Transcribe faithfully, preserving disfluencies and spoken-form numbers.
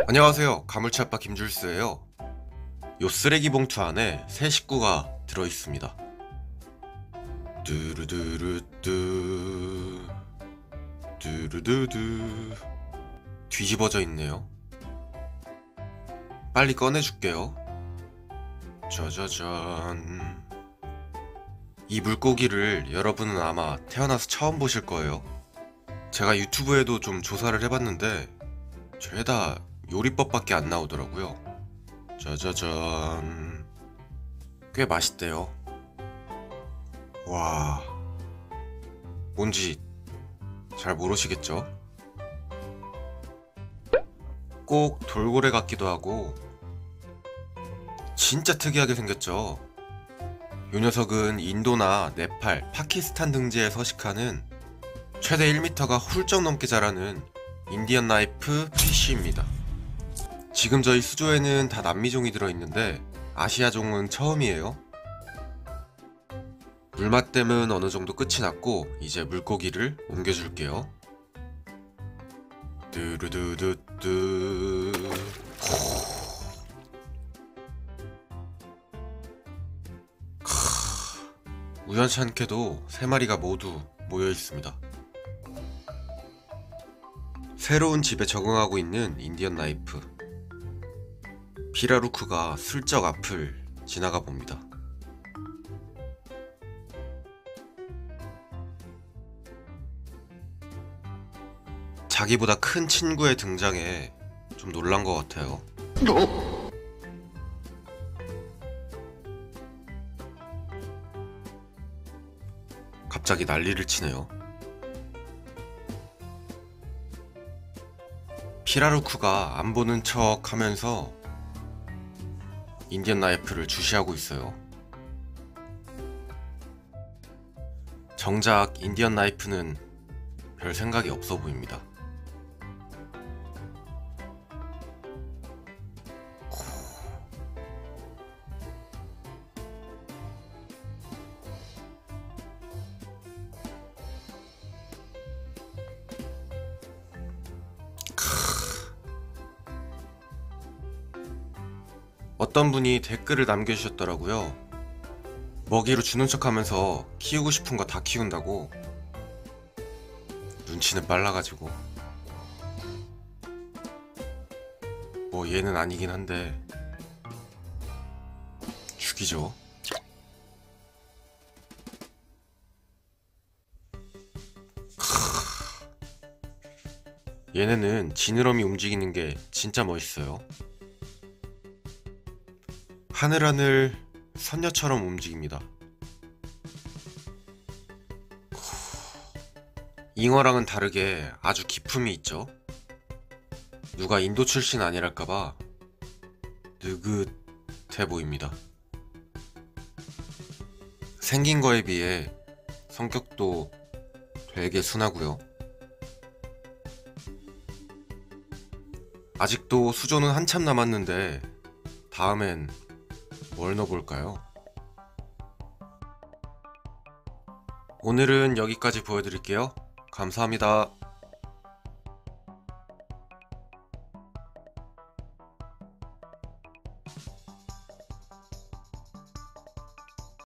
안녕하세요. 가물치아빠 김줄스예요. 요 쓰레기 봉투 안에 새 식구가 들어있습니다. 뚜루두루뚜 뚜루두두 뒤집어져 있네요. 빨리 꺼내줄게요. 짜자잔. 이 물고기를 여러분은 아마 태어나서 처음 보실 거예요. 제가 유튜브에도 좀 조사를 해봤는데 죄다 요리법밖에 안 나오더라고요. 짜자잔. 꽤 맛있대요. 와, 뭔지 잘 모르시겠죠? 꼭 돌고래 같기도 하고 진짜 특이하게 생겼죠. 이 녀석은 인도나 네팔, 파키스탄 등지에 서식하는 최대 일 미터가 훌쩍 넘게 자라는 인디언 나이프 피쉬입니다. 지금 저희 수조에는 다 남미종이 들어있는데 아시아종은 처음이에요. 물맛댐은 어느 정도 끝이 났고 이제 물고기를 옮겨줄게요. 뚜루두두뚜. 우연찮게도 세 마리가 모두 모여 있습니다. 새로운 집에 적응하고 있는 인디언 나이프. 피라루크가 슬쩍 앞을 지나가 봅니다. 자기보다 큰 친구의 등장에 좀 놀란 것 같아요. 갑자기 난리를 치네요. 피라루크가 안 보는 척 하면서 인디언 나이프를 주시하고 있어요. 정작 인디언 나이프는 별 생각이 없어 보입니다. 어떤 분이 댓글을 남겨주셨더라고요. 먹이로 주는 척 하면서 키우고 싶은 거 다 키운다고. 눈치는 빨라가지고. 뭐 얘는 아니긴 한데 죽이죠. 얘네는 지느러미 움직이는 게 진짜 멋있어요. 하늘하늘 선녀처럼 움직입니다. 잉어랑은 다르게 아주 기품이 있죠. 누가 인도 출신 아니랄까봐 느긋해 보입니다. 생긴 거에 비해 성격도 되게 순하고요. 아직도 수조는 한참 남았는데 다음엔 뭘 넣어볼까요? 오늘은 여기까지 보여드릴게요. 감사합니다.